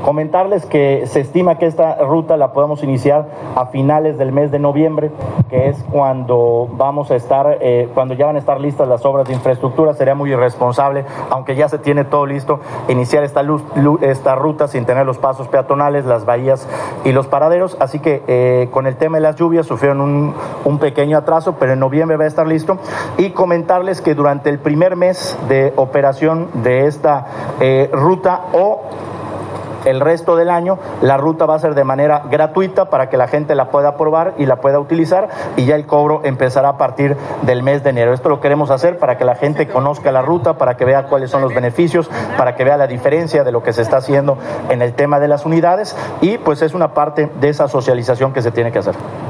Comentarles que se estima que esta ruta la podemos iniciar a finales del mes de noviembre, que es cuando vamos a estar, cuando ya van a estar listas las obras de infraestructura. Sería muy irresponsable, aunque ya se tiene todo listo, iniciar esta ruta sin tener los pasos peatonales, las bahías y los paraderos. Así que con el tema de las lluvias sufrieron un pequeño atraso, pero en noviembre va a estar listo. Y comentarles que durante el primer mes de operación de esta ruta o el resto del año, la ruta va a ser de manera gratuita para que la gente la pueda probar y la pueda utilizar, y ya el cobro empezará a partir del mes de enero. Esto lo queremos hacer para que la gente conozca la ruta, para que vea cuáles son los beneficios, para que vea la diferencia de lo que se está haciendo en el tema de las unidades, y pues es una parte de esa socialización que se tiene que hacer.